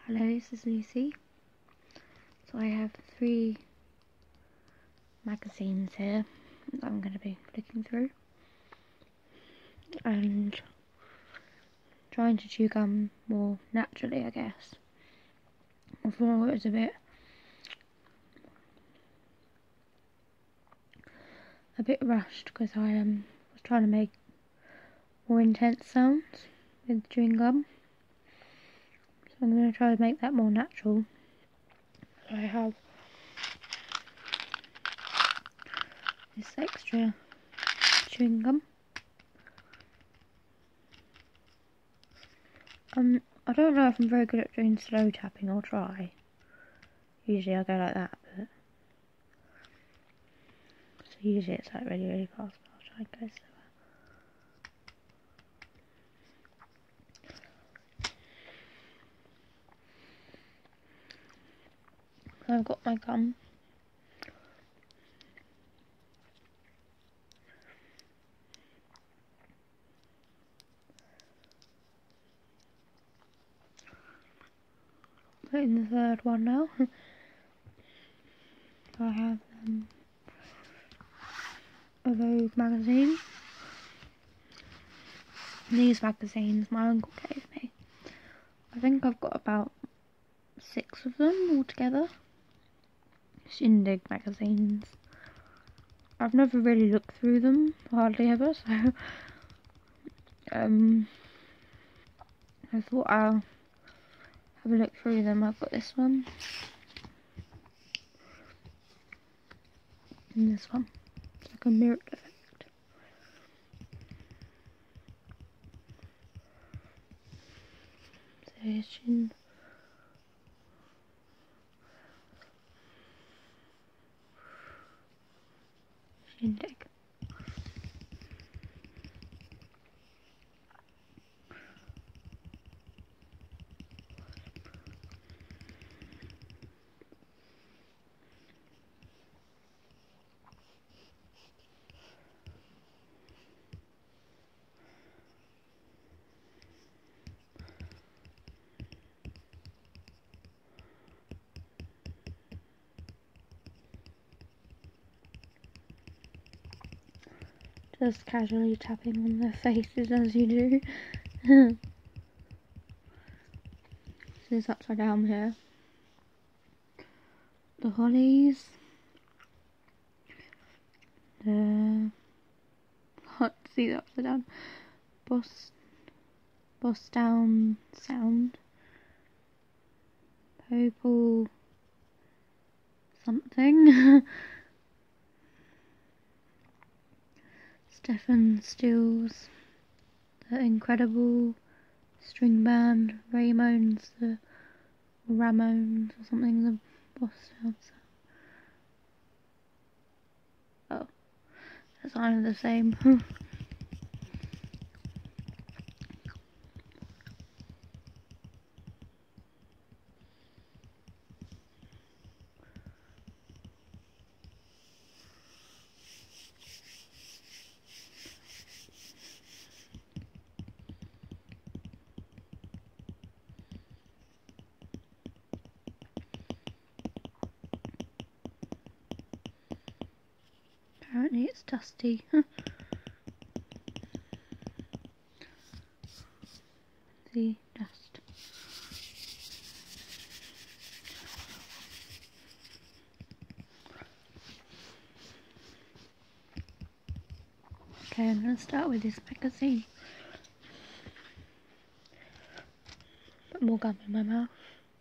Hello, this is Lucy. So I have 3 magazines here that I'm going to be flicking through and trying to chew gum more naturally, I guess. Before it was a bit rushed because I was trying to make more intense sounds with chewing gum. So I'm going to try to make that more natural. So I have this extra chewing gum. I don't know if I'm very good at doing slow tapping. I'll try. Usually I go like that, but so usually it's like really, really fast, but I'll try and go slower. So I've got my gum. Put in the third one now. I have a Vogue magazine. These magazines my uncle gave me. I think I've got about 6 of them altogether. Shindig magazines. I've never really looked through them, hardly ever, so I thought I'll have a look through them. I've got this one and this one. It's like a mirror effect. So here's Shindig. Just casually tapping on their faces as you do. So it's upside down here. The Hollies. The can't see the upside down. Boss Down Sound. Popal something. Stephen Stills, The Incredible String Band, Ramones, the Ramones or something, the Boss Down Sound. Oh, that's kind of the same. Apparently it's dusty. The dust. Okay, I'm going to start with this magazine. Put more gum in my mouth.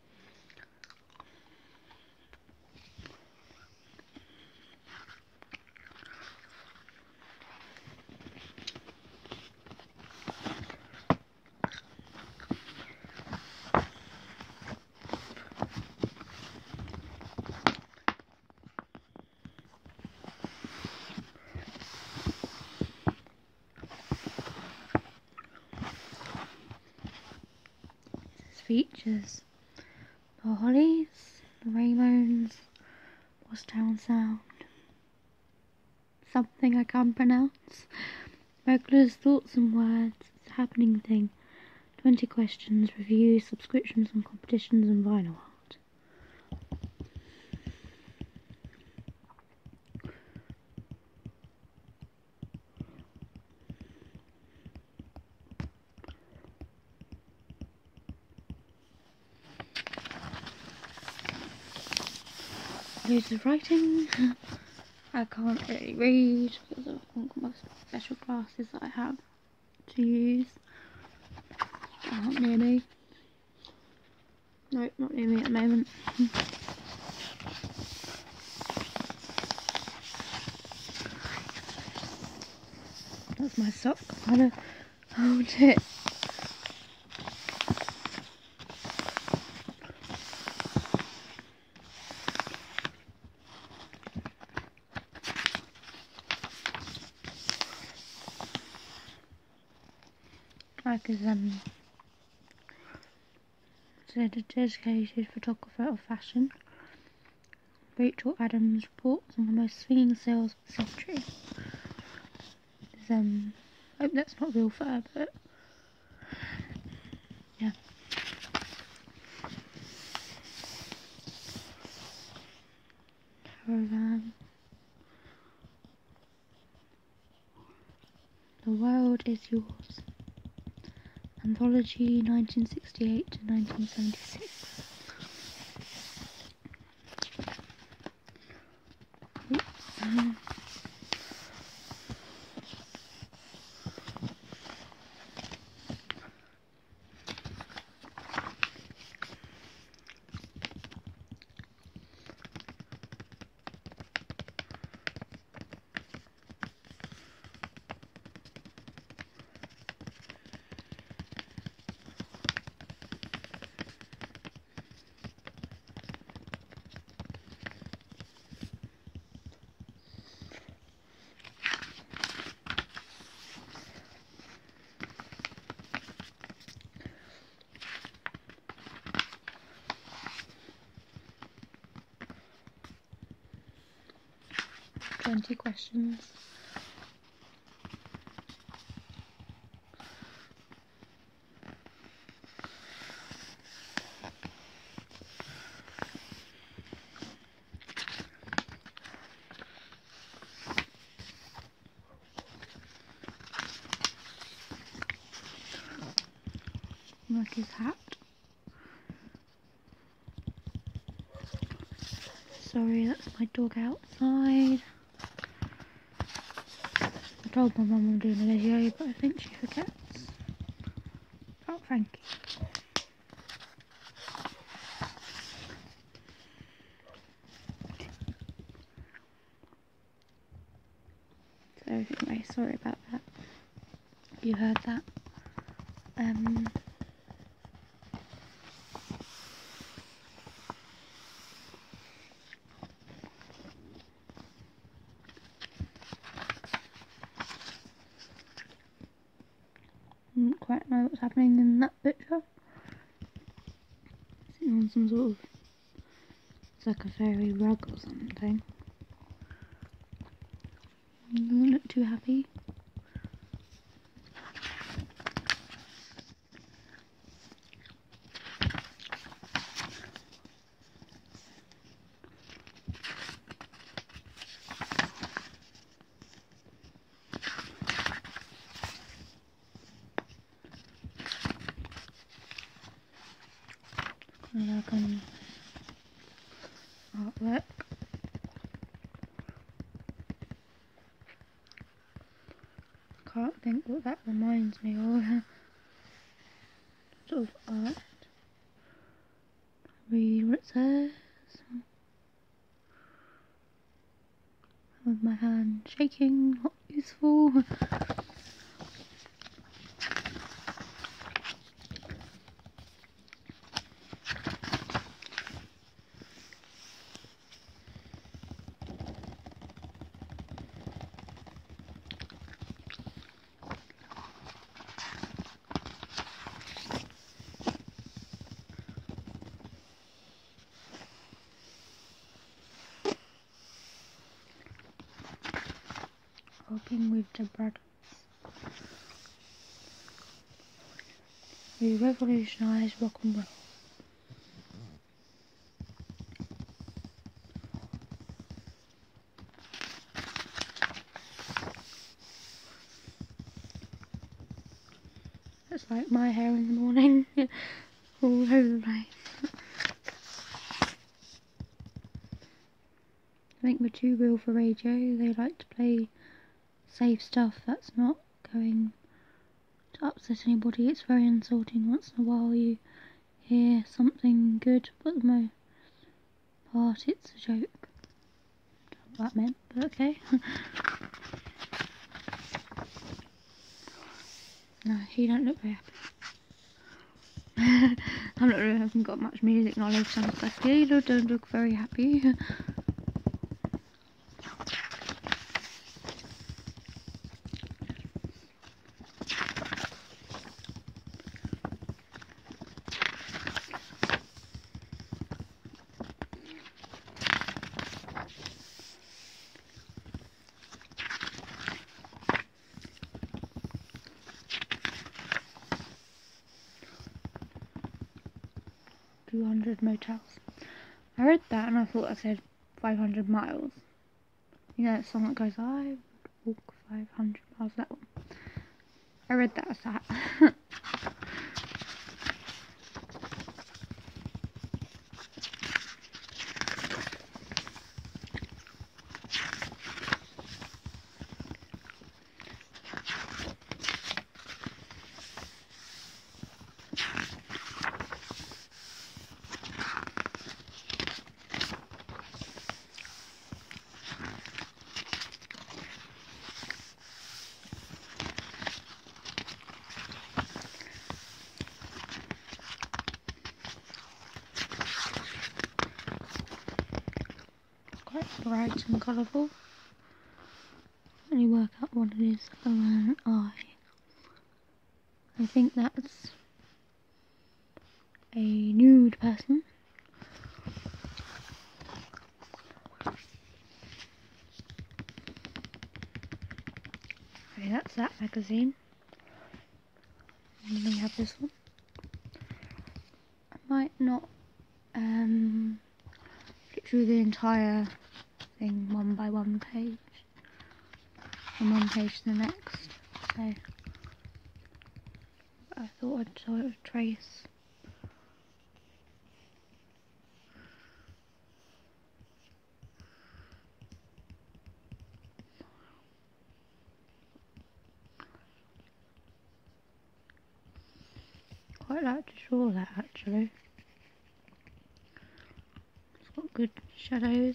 Features the Hollies, the Ramones, Boss Down Sound, something I can't pronounce, Regulars, Thoughts and Words, It's a Happening Thing, 20 questions, reviews, subscriptions and competitions and vinyl art. Loads of writing. I can't really read because of my special glasses that I have to use. They aren't near me. Nope, not near me at the moment. That's my sock. I'm trying to hold it. Like is a dedicated photographer of fashion. Rachel Adams reports on the most swinging sales of the century. I hope that's not real fur, but yeah. Caravan. The World is Yours. Anthology 1968 to 1976. Oops. 20 questions. Like his hat. Sorry, that's my dog outside. I told my mum I'm doing a video, but I think she forgets. Oh, thank you. So anyway, sorry about that. You heard that. Didn't quite know what's happening in that picture. Sitting on some sort of, it's like a fairy rug or something. Doesn't look too happy. Like an artwork. Can't think what that reminds me of. Sort of art. Read what it says. With my hand shaking, not useful. Walking with the brothers. We revolutionised rock and roll. It's like my hair in the morning, all over the place. I think we're too real for radio. They like to play safe stuff that's not going to upset anybody. It's very insulting. Once in a while you hear something good, but the most part it's a joke. Don't know what that meant, but okay. No, you don't look very happy. I haven't got much music knowledge and stuff. Yeah, you don't look very happy. 200 motels. I read that and I thought I said 500 miles. You know that song that goes, I would walk 500 miles, that one. I read that as that. Quite bright and colourful. Let me work out what it is around an eye. I think that's a nude person. Okay, that's that magazine. And then we have this one. I might not flip through the entire thing one by one page, from one page to the next, so I thought I'd sort of trace. Quite like to draw that actually. It's got good shadows.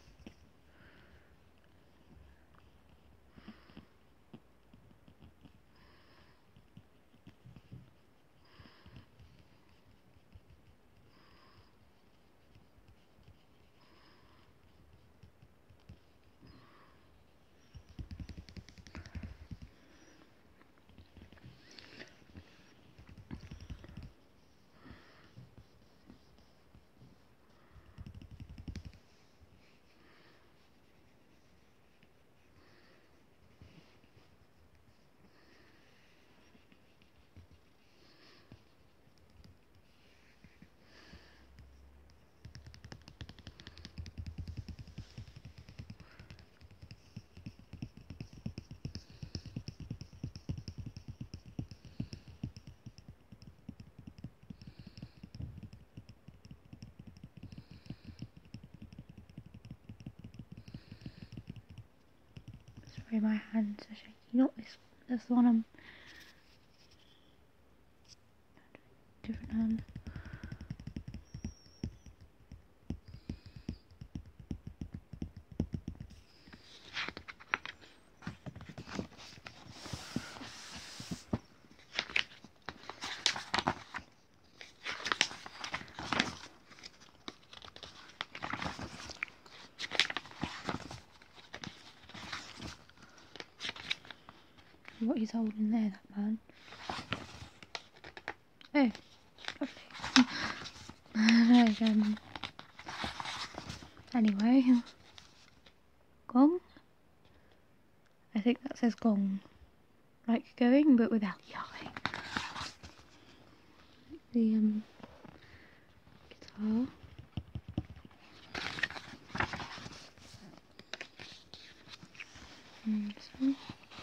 Sorry, my hands are shaky. Not this one, that's the one I'm... different hand. What he's holding there, that man. Oh, lovely. Anyway, gong. I think that says gong, like going, but without yelling. the guitar. And this one.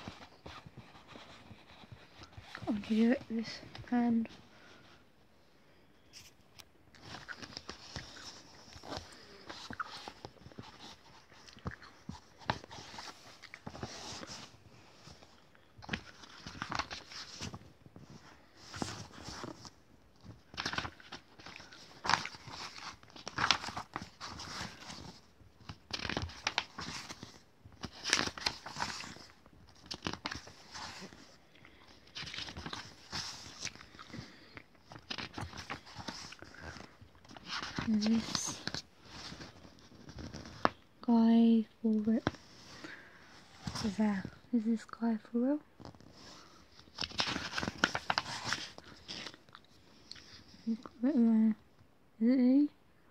Can't do it with this hand. And this guy for it. Is this guy for real? He's got a bit of a, is it he?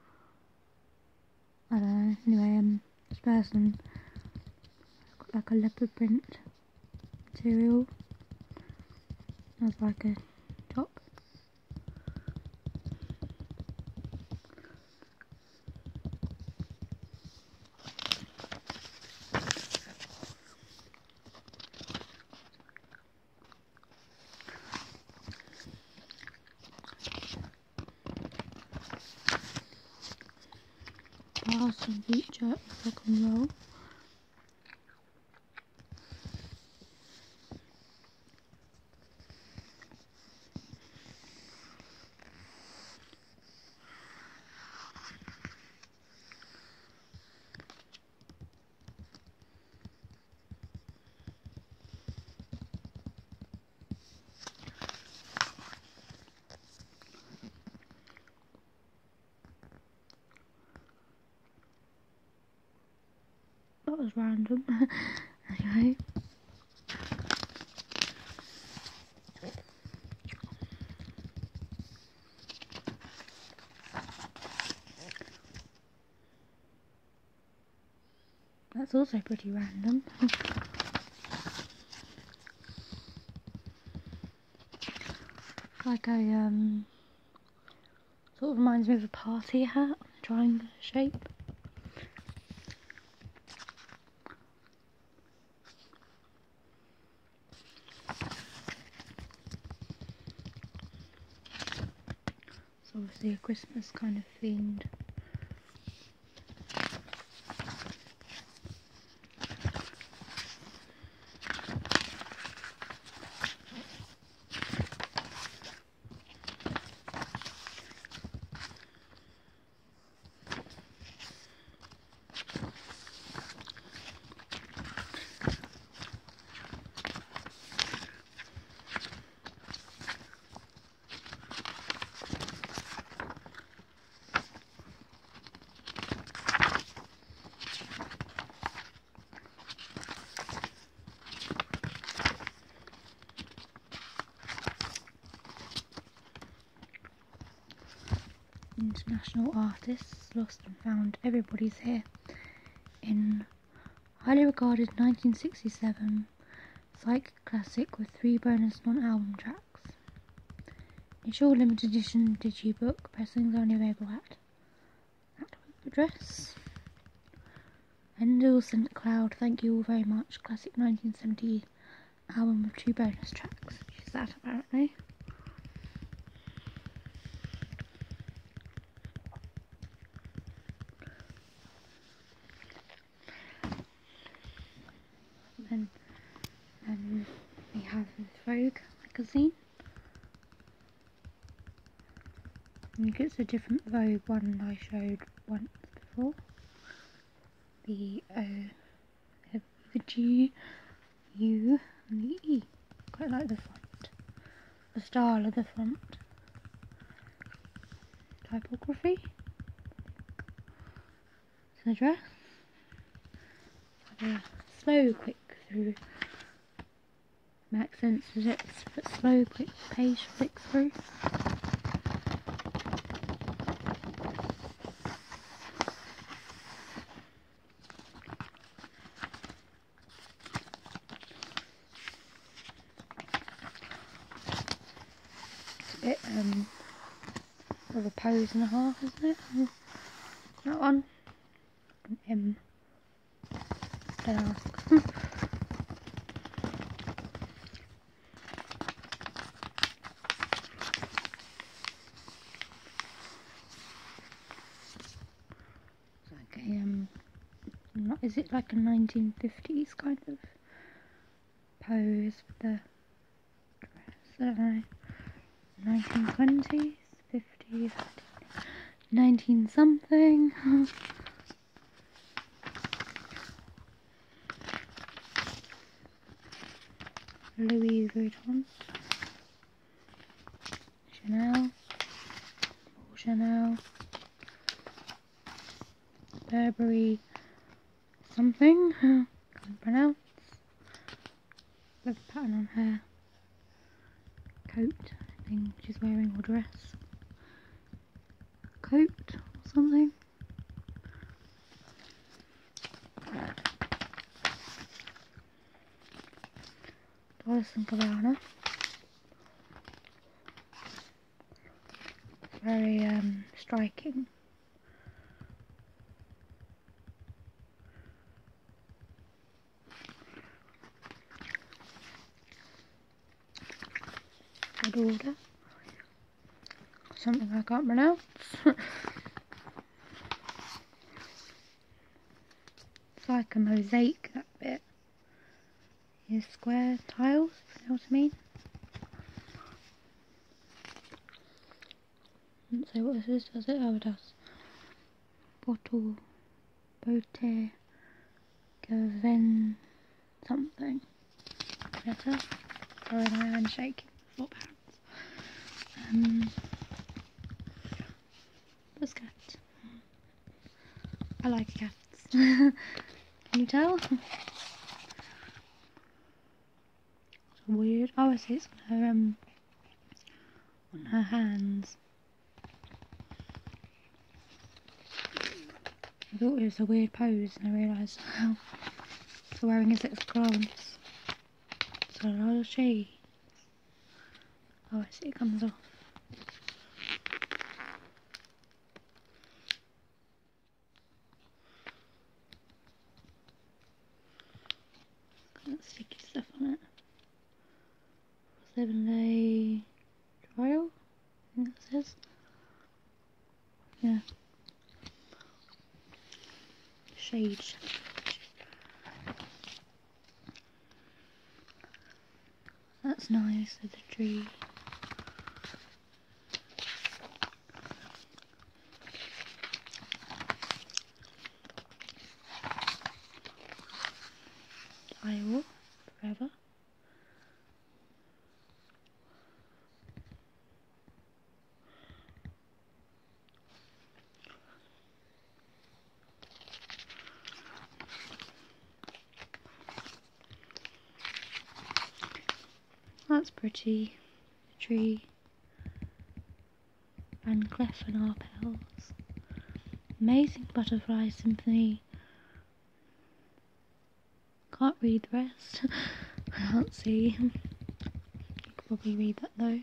I don't know. Anyway, this person has got like a leopard print material. Has like a top. Past and future rock and roll. That was random. Anyway. That's also pretty random. Like a sort of reminds me of a party hat, triangular shape. It's obviously a Christmas kind of themed. International artists, lost and found, everybody's here. In highly regarded 1967 psych classic with 3 bonus non-album tracks. Initial limited edition digibook pressings only available at that address. Endel St. Cloud, thank you all very much. Classic 1970 album with 2 bonus tracks. Which is that apparently. And we have this Vogue magazine. I think it's a different Vogue one I showed once before. The G, U and the E. Quite like the font. The style of the font. Typography. It's an address. Have a slow quick through. Makes sense as it's but slow quick page flick through. It's a bit With a pose and a half, isn't it? That one. An M. Don't ask. It's like a, is it like a 1950s kind of pose with the dress? I don't know. 1920s, 50s, 19 something. Louis Vuitton, Chanel, Chanel, Burberry something, can't pronounce. Love the pattern on her coat thing she's wearing, or dress. Coat or something. Dolce & Gabbana. Very striking. Good order. Something I can't pronounce. It's like a mosaic, that bit. Here's square tiles, you know what I mean? Doesn't say what this is, does it? Oh, it does. Bottle, Botte, Gaven, something. Letter. Sorry, my hand's shaking. Flop hands. What's cat? I like cats. Can you tell? It's weird. Oh, I see. It's on her hands. I thought it was a weird pose, and I realised how it's wearing his little gloves. So I'll show you. Oh, I see. It comes off. Got sticky stuff on it. 7-day trial, I think that says. Yeah. Shade. That's nice with the tree. I will forever. That's pretty. The tree. Van Cleef and Arpels. Amazing Butterfly Symphony. Can't read the rest. I can't see. You could probably read that though.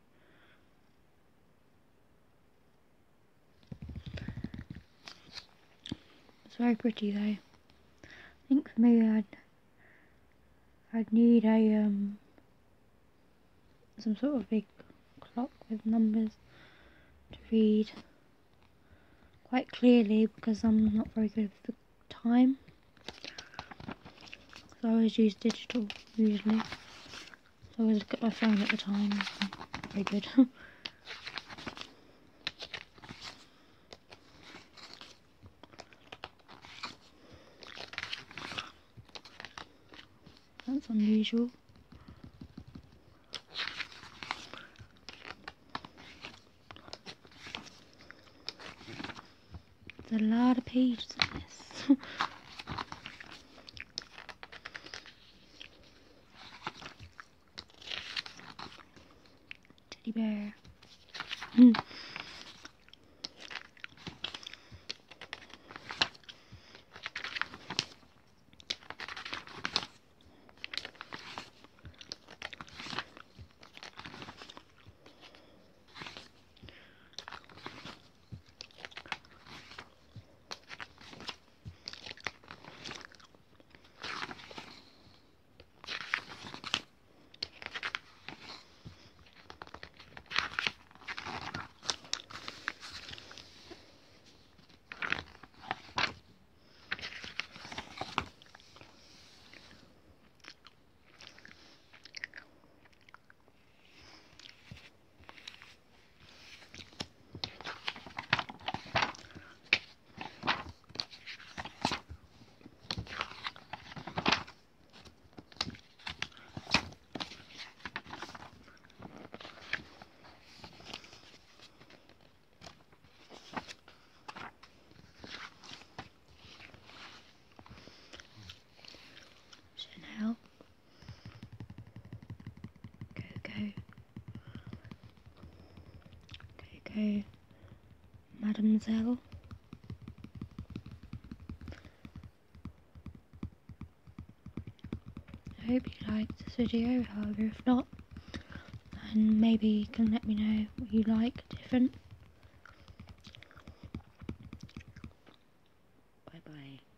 It's very pretty though. I think for me I'd need a some sort of big clock with numbers to read quite clearly, because I'm not very good with the time. So I always use digital usually. So I always look at my phone at the time. Very good. That's unusual. There's a lot of pages in this. Teddy bear. So, Mademoiselle. I hope you liked this video, however if not, then maybe you can let me know what you like different. Bye bye.